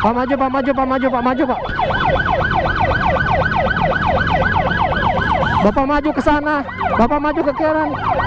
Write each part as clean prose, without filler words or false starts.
Pak maju, Pak maju, Pak maju, Pak maju, Pak. Bapak maju ke sana, Bapak maju ke kanan.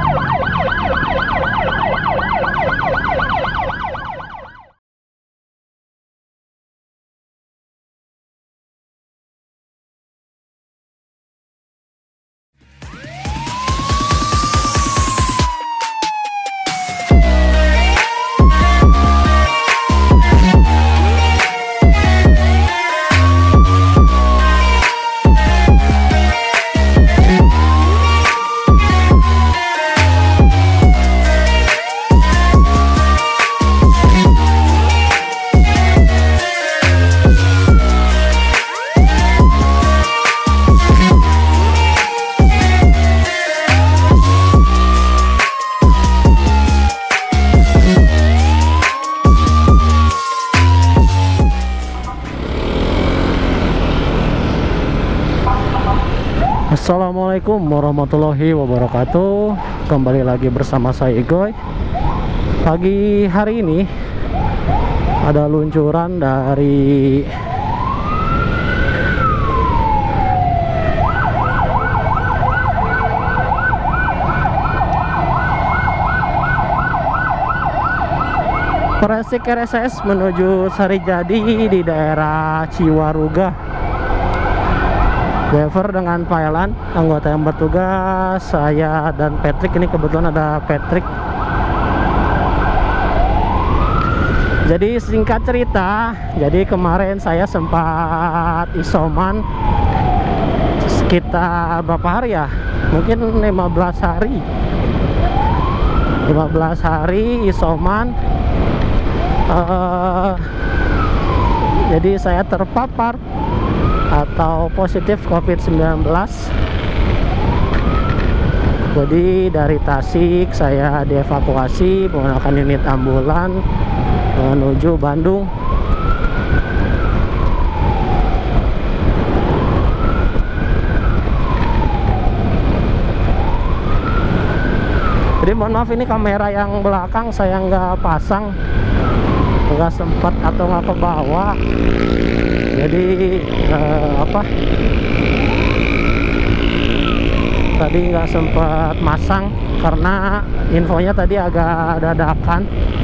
Assalamualaikum warahmatullahi wabarakatuh. Kembali lagi bersama saya Igoy. Pagi hari ini ada luncuran dari Persik RSS menuju Sarijadi di daerah Ciwaruga. Driver dengan Thailand, anggota yang bertugas saya dan Patrick. Ini kebetulan ada Patrick. Jadi singkat cerita, jadi kemarin saya sempat isoman sekitar berapa hari ya? Mungkin 15 hari. 15 hari isoman. Jadi saya terpapar atau positif COVID-19. Jadi dari Tasik saya dievakuasi menggunakan unit ambulan menuju Bandung. Jadi mohon maaf, ini kamera yang belakang saya nggak pasang, nggak sempat atau nggak ke bawah. Jadi tadi nggak sempat masang karena infonya tadi agak dadakan.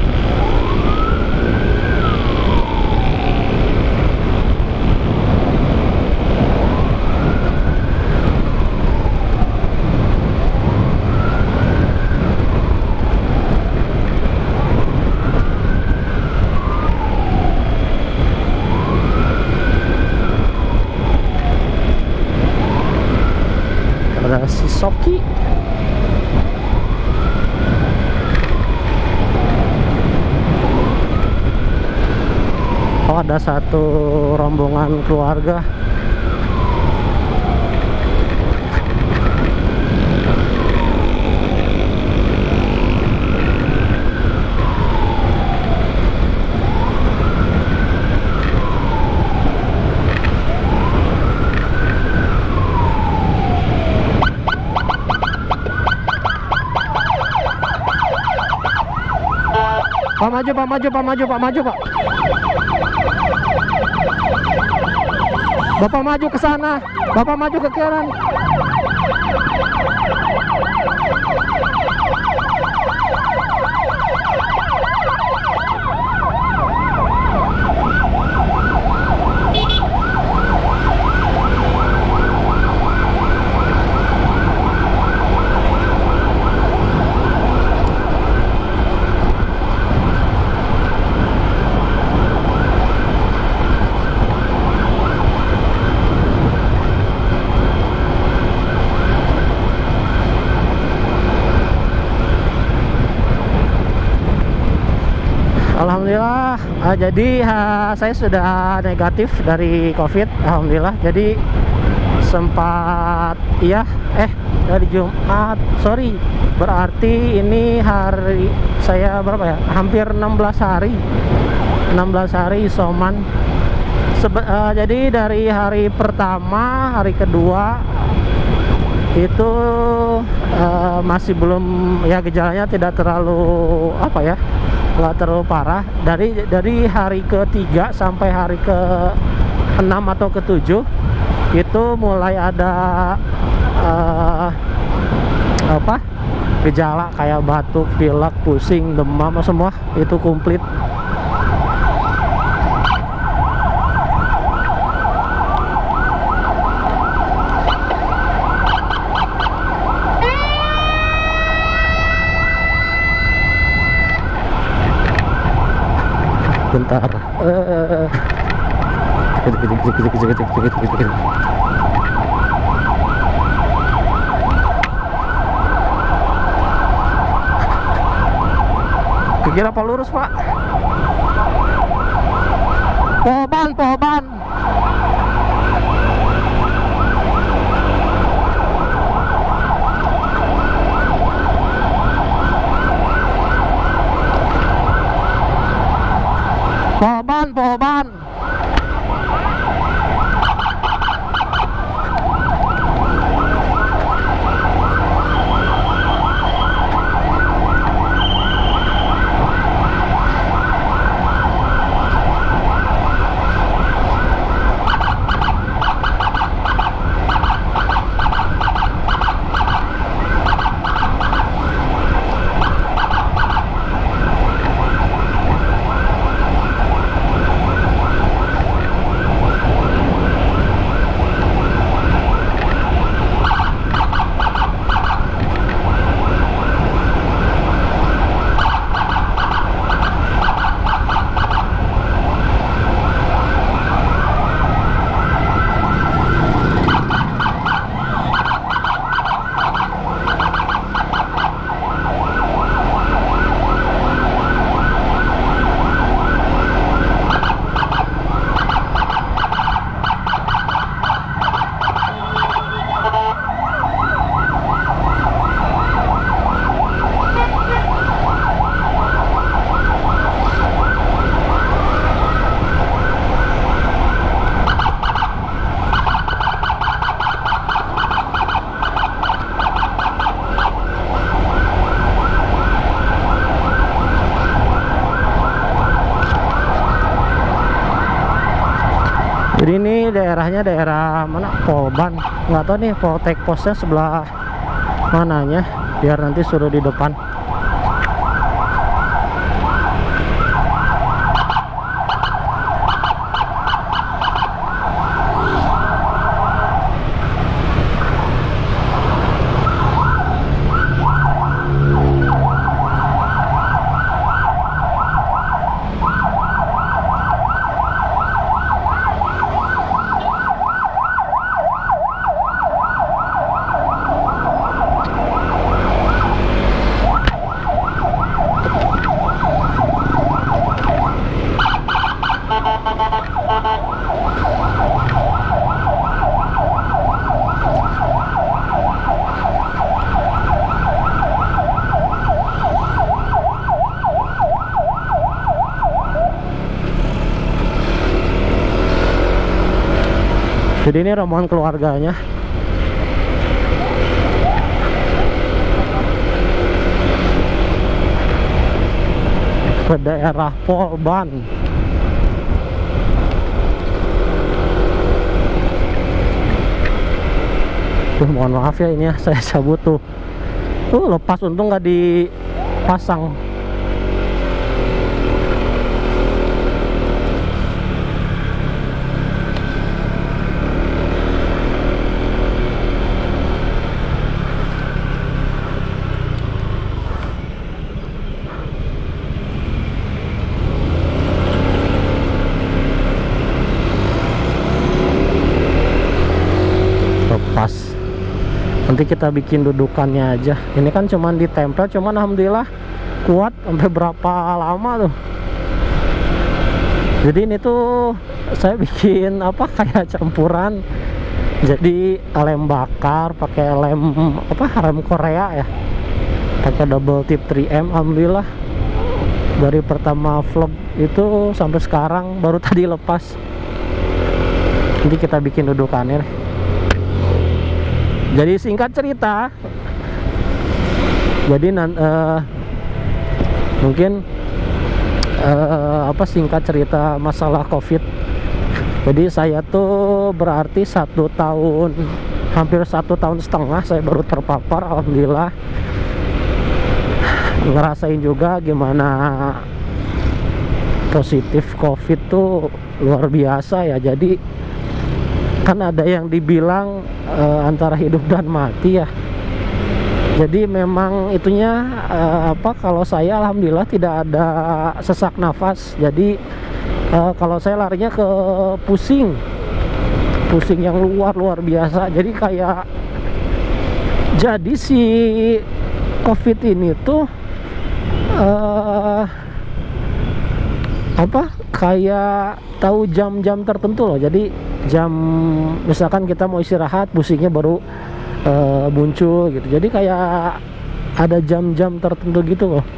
Ada si Soki. Oh, ada satu rombongan keluarga. Pak maju, Pak maju, Pak maju, Pak maju, Pak. Bapak maju ke sana, Bapak maju ke kanan. Alhamdulillah, jadi saya sudah negatif dari COVID. Alhamdulillah. Jadi sempat dari Jumat, sorry, berarti ini hari saya berapa ya, hampir 16 hari isoman. Jadi dari hari pertama, hari kedua itu masih belum, ya gejalanya tidak terlalu nggak terlalu parah. Dari hari ke-3 sampai hari ke-6 atau ke-7 itu mulai ada gejala kayak batuk, pilek, pusing, demam, semua itu komplit. Bentar. Kira apa lurus, Pak? Poban. Poban. Jadi ini daerahnya daerah mana? Polban. Nggak tahu nih Poltek posnya sebelah mananya. Biar nanti suruh di depan. Jadi ini rombongan keluarganya. Ke daerah Polban. Mohon maaf ya, ini ya saya cabut tuh. Lepas, untung nggak dipasang. Nanti kita bikin dudukannya aja. Ini kan cuman ditempel, cuman alhamdulillah kuat sampai berapa lama tuh. Jadi ini tuh saya bikin apa kayak campuran. Jadi lem bakar pakai rem Korea ya. Pakai double tip 3M. Alhamdulillah dari pertama vlog itu sampai sekarang baru tadi lepas. Nanti kita bikin dudukannya nih. Jadi singkat cerita, jadi mungkin singkat cerita masalah COVID. Jadi saya tuh berarti 1 tahun, hampir 1,5 tahun saya baru terpapar. Alhamdulillah, ngerasain juga gimana positif COVID tuh luar biasa ya. Jadi kan ada yang dibilang antara hidup dan mati ya. Jadi memang itunya kalau saya alhamdulillah tidak ada sesak nafas. Jadi kalau saya larinya ke pusing yang luar biasa. Jadi jadi si COVID ini tuh kayak tahu jam-jam tertentu loh. Jadi jam misalkan kita mau istirahat, pusingnya baru muncul gitu. Jadi kayak ada jam-jam tertentu gitu loh.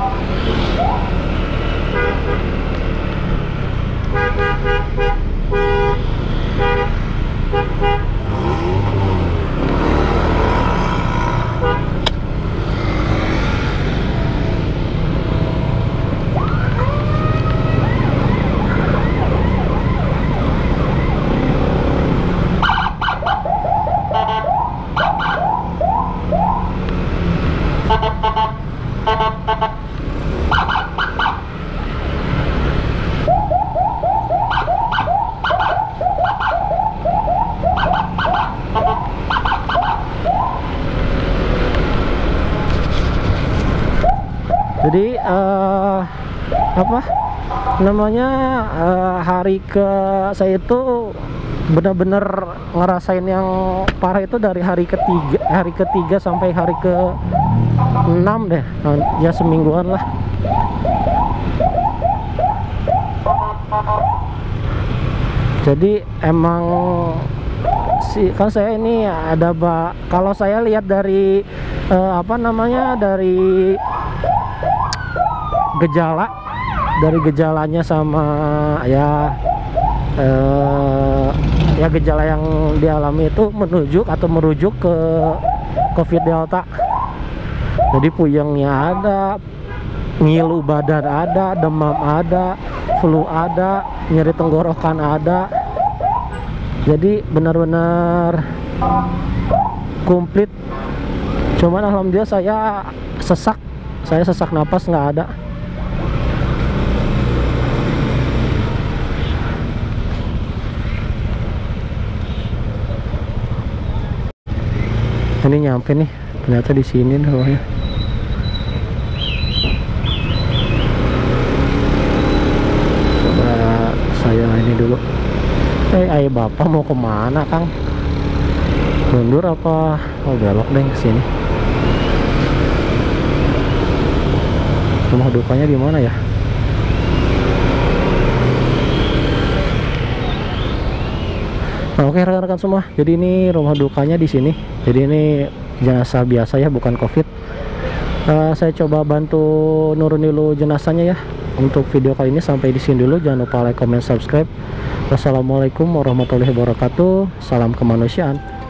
Jadi hari ke saya itu benar-benar ngerasain yang parah itu dari hari ketiga sampai hari ke-6 deh. Ya semingguan lah. Jadi emang kan saya ini ada kalau saya lihat dari dari gejalanya sama gejala yang dialami itu merujuk ke COVID Delta. Jadi puyengnya ada, ngilu badan ada, demam ada, flu ada, nyeri tenggorokan ada. Jadi benar-benar komplit. Cuman alhamdulillah saya sesak napas nggak ada. Ini nyampe nih, ternyata di sini bawahnya. Coba saya ini dulu. Ayo bapak mau kemana Kang? Mundur apa? Oh belok deh ke sini. Rumah dukanya di mana ya? Nah, oke rekan-rekan semua, jadi ini rumah dukanya di sini. Jadi ini jenazah biasa ya, bukan COVID. Saya coba bantu nurunin dulu jenazahnya ya. Untuk video kali ini sampai di sini dulu. Jangan lupa like, comment, subscribe. Wassalamualaikum warahmatullahi wabarakatuh. Salam kemanusiaan.